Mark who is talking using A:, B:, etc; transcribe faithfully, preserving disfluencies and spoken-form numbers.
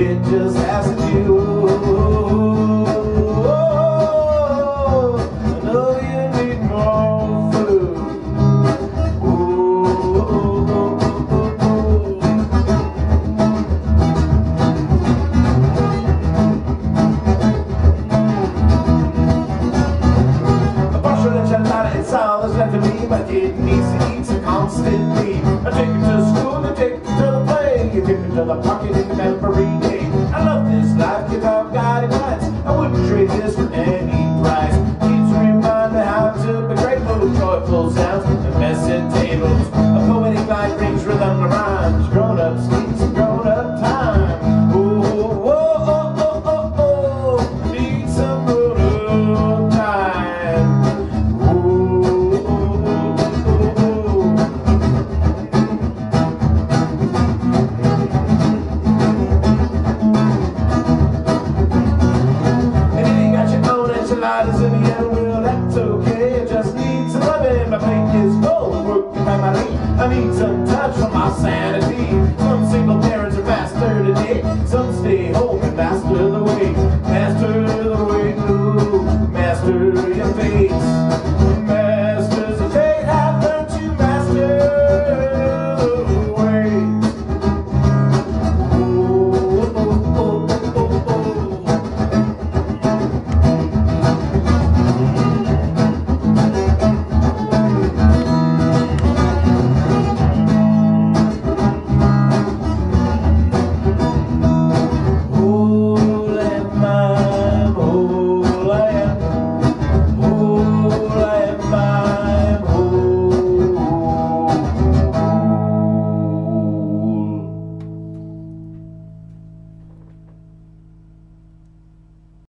A: it just has to do. It's all that's left of me, but it needs to eat so constantly. I take it to school, I take it to the play, you take it to the pocket in every day. I love this life, cause I've got it nuts. I wouldn't trade this for any